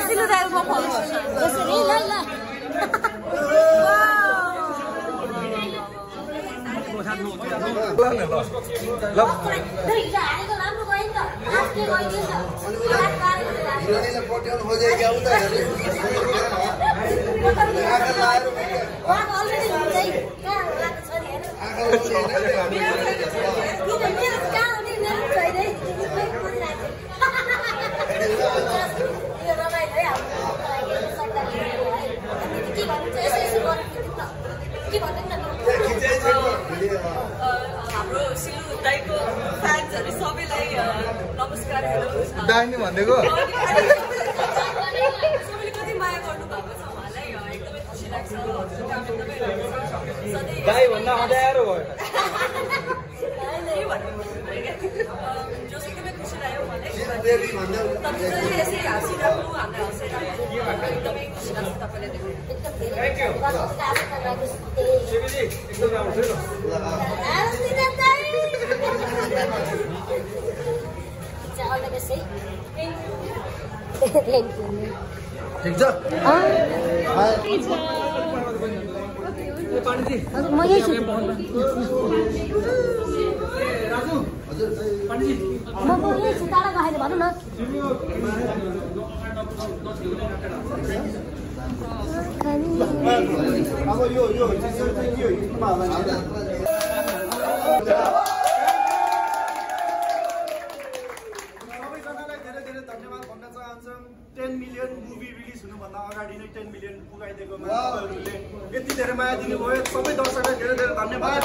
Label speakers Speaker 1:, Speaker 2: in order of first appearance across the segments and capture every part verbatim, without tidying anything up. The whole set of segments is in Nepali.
Speaker 1: सिलु दाइको फलो यसरी ल ल हाम्रो सिलु दाइको फ्यान्सहरु सबैलाई नमस्कार
Speaker 2: दाइनी भन्देको
Speaker 1: सबैले कति माया गर्नु भएको छ उहाँलाई एकदमै खुसी लाग्छ
Speaker 2: दाइ भन्दा अँध्यारो भयो
Speaker 1: जो एकदमै खुसी लाग्यो मलाई तपाईले यसरी हाँसिराख्नु हामीलाई हँसाइराख्नु एकदमै खुसी लाग्छ तपाईले देख्नु
Speaker 2: थ्याङ्क यू शिवजी एकदम राम्रो थियो ठिक छ
Speaker 1: म यही छु म म यही छु टाढा गएर भन्नु न
Speaker 3: अब यो यो टेन मिलियन मुभी रिलिज हुनुभन्दा अगाडि नै टेन मिलियन पुगाइदिएको मान्छेहरूले यति धेरै माया दिनुभयो सबै दर्शकलाई धेरै धेरै धन्यवाद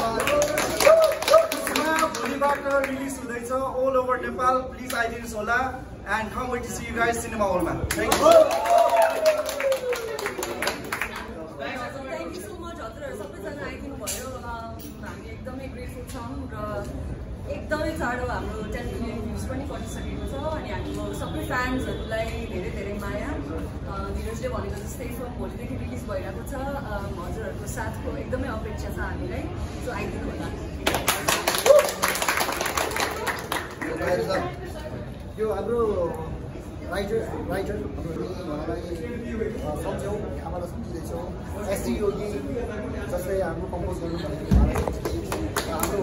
Speaker 3: भोलिबाट रिलिज हुँदैछ ऑल ओभर नेपाल प्लिज आइदिनुहोस् होला and can't wait to see you guys cinema हलमा थ्याङ्क यू
Speaker 1: एकदमै ग्रेटफुल छौँ र एकदमै चाँडो हाम्रो टेन मिलियन भ्युज पनि गरिसकेको छ अनि हाम्रो सबै फ्यान्सहरूलाई धेरै धेरै माया धीरजले भनेको जस्तै फिल्म भोलिदेखि रिलिज भइरहेको छ हजुरहरूको साथको एकदमै अपेक्षा छ हामीलाई सो आइदिनु होला
Speaker 3: यो हाम्रो राइटर राइटर उहाँलाई सम्झौँ आमालाई सम्झिँदैछौँ एसडी योगी जसले हाम्रो कम्पोज गर्नु हाम्रो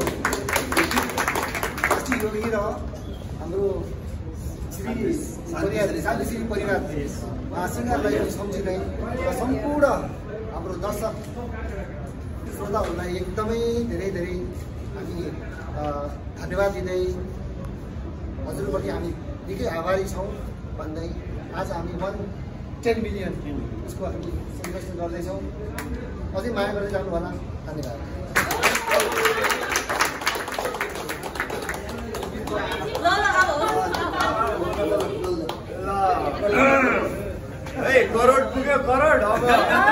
Speaker 3: एसडी योगी र हाम्रो श्री परिवार श्री परिवार सिङ्गारलाई सम्झिँदै र सम्पूर्ण हाम्रो दर्शक श्रोताहरूलाई एकदमै धेरै धेरै हामी धन्यवाद दिँदै हजुरप्रति हामी निकै आभारी छौँ भन्दै आज हामी वान टेन मिलियन उसको हामी सेलिब्रेसन गर्दैछौँ अझै माया गरेर जानु होला धन्यवाद
Speaker 2: करोड पुग्यो करोड अब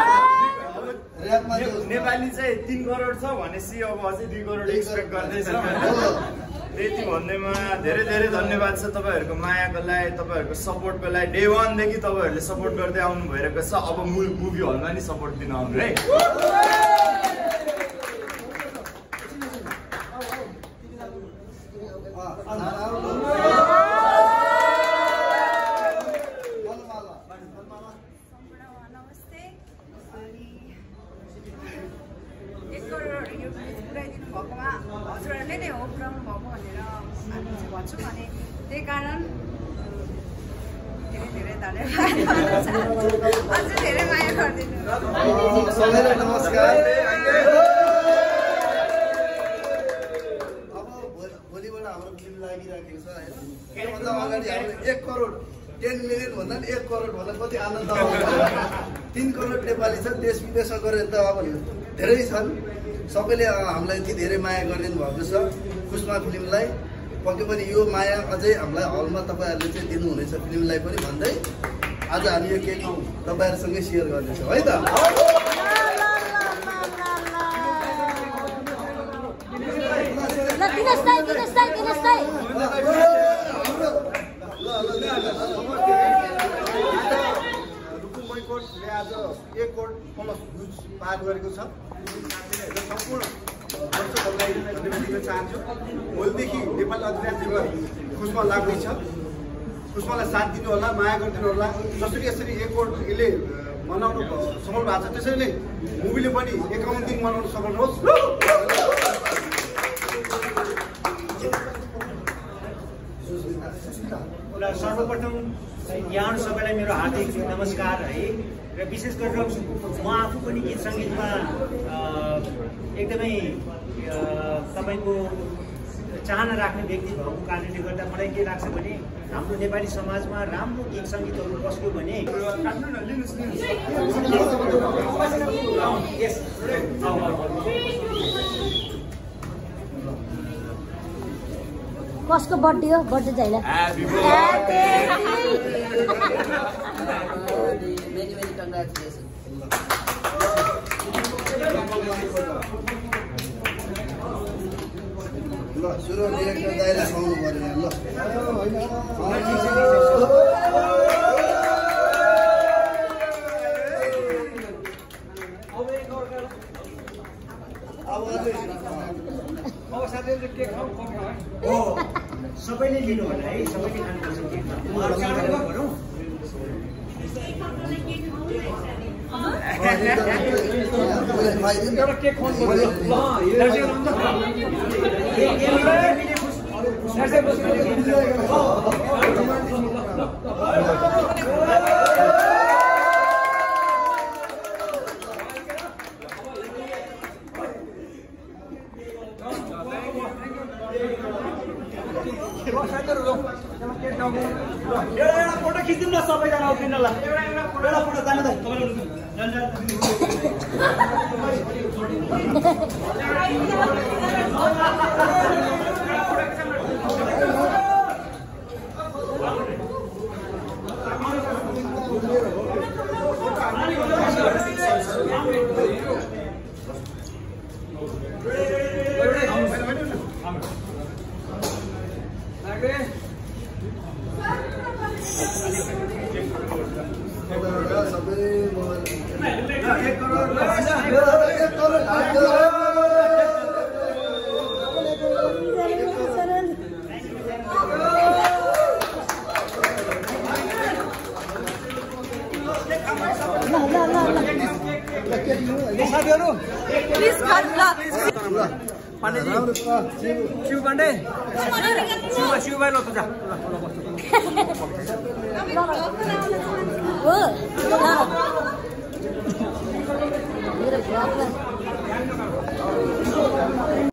Speaker 2: नेपाली चाहिँ तीन करोड छ भनेपछि अब अझै दुई करोड एक्सपेक्ट गर्दैछ त्यति भन्दैमा धेरै धेरै धन्यवाद छ तपाईँहरूको मायाको लागि तपाईँहरूको सपोर्टको लागि डे वानदेखि तपाईँहरूले सपोर्ट गर्दै आउनु भइरहेको छ अब मुभी हलमा नि सपोर्ट दिन आउनु है
Speaker 4: हजुरहरूले नै हो पुऱ्याउनु भएको भनेर हामी चाहिँ भन्छौँ अनि त्यही कारण धेरै धेरै धन्यवाद अझै धेरै माया गरिदिनु
Speaker 3: सबैलाई नमस्कार अब भोलिबाट हाम्रो फिल्म लागिराखेको छ होइन त्योभन्दा अगाडि हामीले एक करोड टेन मिलियन भन्दा पनि एक करोड भन्दा कति आनन्द आउँछ तिन करोड नेपाली छ देश विदेशमा गऱ्यो भने त अब धेरै छन् सबैले हामीलाई यति धेरै माया गरिदिनु भएको छ पुष्पा फिल्मलाई पक्कै पनि यो माया अझै हामीलाई हलमा तपाईँहरूले चाहिँ दिनुहुनेछ फिल्मलाई पनि भन्दै आज हामी यो केक तपाईँहरूसँगै सेयर गर्दैछौँ है त रुकुमैकोटले आज एक करोड प्लस भ्युज पार गरेको छ सम्पूर्ण दर्शकहरूलाई धन्यवाद दिन चाहन्छु भोलिदेखि नेपाल अधिराज्यमा खोजमा लाग्दैछ पुष्पलाई साथ दिनु होला, माया गरिदिनु होला। जसरी यसरी एक करोड यसले मनाउनु सफल भएको छ, त्यसरी नै मुभीले पनि एकाउन्न दिन मनाउन सफल होस्।
Speaker 5: र सर्वप्रथम यहाँ सबैलाई मेरो हार्दिक नमस्कार है। र विशेष गरेर म आफू पनि गीत सङ्गीतमा एकदमै तपाईँको चाहना राख्ने व्यक्ति भएको कारणले गर्दा मलाई के लाग्छ भने हाम्रो नेपाली समाजमा राम्रो गीत सङ्गीतहरू बस्यो भने
Speaker 6: कसको बर्थडे हो? बर्थडे छैन।
Speaker 7: Many, many congratulations.
Speaker 3: ल सुरु डिरेक्टर दाइले सुनाउनु पर्यो ल।
Speaker 5: हो सबैले लिनु होला है, सबैले खानुपर्छ केक। एउटा फोटो खिचिदिउँ न सबैजना उफ्रिनलाई। एउटा फोटो जानु त साथीहरू प्लिज घर ल पाण्डेजी शिव पाण्डे शिव शिव भाइ ल तुझा
Speaker 6: हो मेरो ब्लगमा